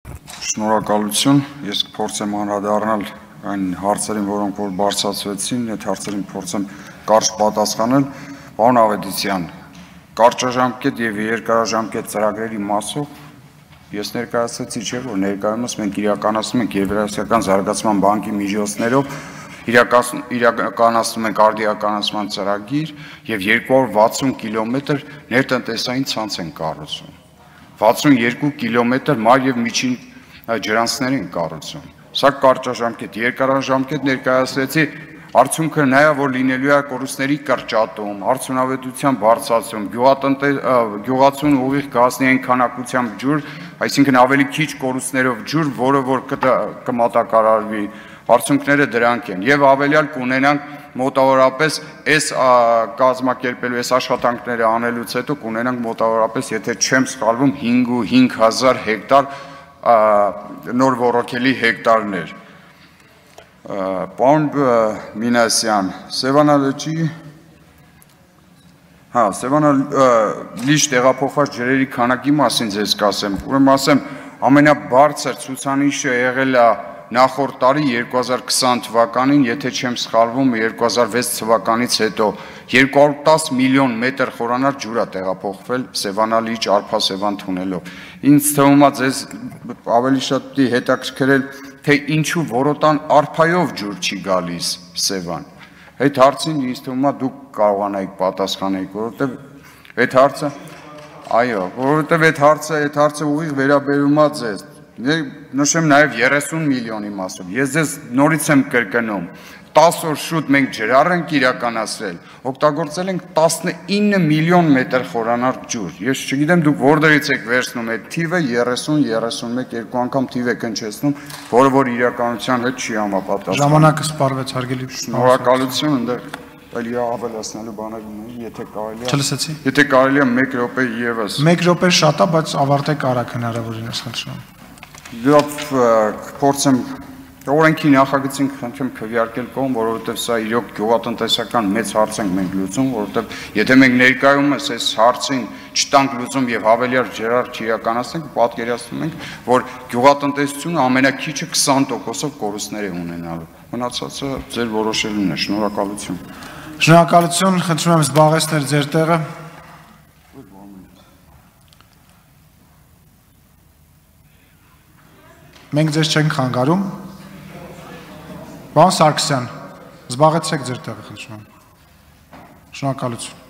Շնորհակալություն, ես կփորձեմ անդրադառնալ այն հարցերին, որոնք որ բարձրացվեցին, այդ հարցերին փորձեմ կարճ պատասխանել։ Պարոն Ավետիսյան, կարճաժամկետ եւ երկարաժամկետ ծրագրերի մասով ես ներկայացրեցի, չէ՞ որ ներկայումս մենք իրականացնում ենք Եվրասիական զարգացման բանկի միջոցներով իրականացնում ենք արդիականացման ծրագիր եւ 260 կիլոմետր ներտնտեսային ցանց են կառուցում։ 62 կիլոմետր մար եւ միջին ջրանցներ են կառուցում։ Սա կարճաժամկետ, երկարաժամկետ ներկայացրեցի, արդյունքը նա է, որ լինելու է կորուստների կրճատում, արդյունավետության բարձրացում, գյուղացուն ուղիղ գազնի այն քանակությամբ ջուր, այսինքն ավելի քիչ կորուստներով ջուր, որը որ կմատակարարվի, արդյունքները դրանք են եւ ավելյալ կունենանք մոտավորապես այս կազմակերպելու այս աշխատանքները անելուց հետո կունենանք մոտավորապես, եթե չեմ սխալվում, 5,500 հեկտար նոր ոռոգելի հեկտարներ։ Պարոն Մինասյան, Սևանալիճ տեղափոխված ջրերի քանակի մասին ձեզ կասեմ, ուրեմն ասեմ, ամենաբարձր ցուցանիշը եղել է նախորդ տարի 2020 թվականին, եթե չեմ սխալվում, 2006 թվականից հետո 210 միլիոն մետր խորանար ջուր է տեղափոխվել Սևանալիճ Արփասևան թունելով։ Ինձ թվում է ձեզ ավելի շատ հետաքրքրել, թե ինչու որոտան արփայով ջուր չի գալիս Սևան։ Այդ հարցին ինձ թվում է դուք կարողանայիք պատասխանել, որովհետև այդ հարցը, այո, որովհետև այդ հարցը ուղիղ վերաբերում է ձեզ։ Նշեմ նաև 30 միլիոնի մասով։ Ես ձեզ նորից եմ կրկնում, 10 օր շուտ մենք ջրառ ենք իրականացրել, օգտագործել ենք 19 միլիոն մետր խորանարդ ջուր։ Ես չգիտեմ դուք որտեղից եք վերցնում այդ թիվը 30-31 երկու անգամ թիվ եք հնչեցնում, որը որ իրականության հետ չի համապատասխանում։ Ժամանակը սպառվեց, հարգելի։ Շնորհակալություն, այնտեղ այլ ավելացնելու բաներ ունեի, եթե կարելի է։ Չլսեցի։ Եթե կարելի է 1 րոպե եւս։ 1 րոպե շատ է, բայց ավարտեք արագ հնարավորինս խնդրում։ Լավ, փորձեմ օրենքի նախագծին խնդրեմ քվեարկել կողմ, որովհետև սա իրոք գյուղատնտեսական մեծ հարց ենք մենք լուծում, որովհետև եթե մենք ներկայումս այս հարցին չտանք լուծում եւ հավելյալ ջրառ չիրականացնենք, պատկերացնում ենք, որ գյուղատնտեսությունը ամենակիչը 20%-ով կորուստներ է ունենալու։ Մնացածը ձեր որոշելուն է։ Շնորհակալություն։ Շնորհակալություն, խնդրում եմ զբաղեցնել ձեր տեղը։ Մենք ձեզ չենք խանգարում։ Պարոն Սարգսյան, զբաղեցրեք ձեր տեղը, խնդրում եմ։ Շնորհակալություն։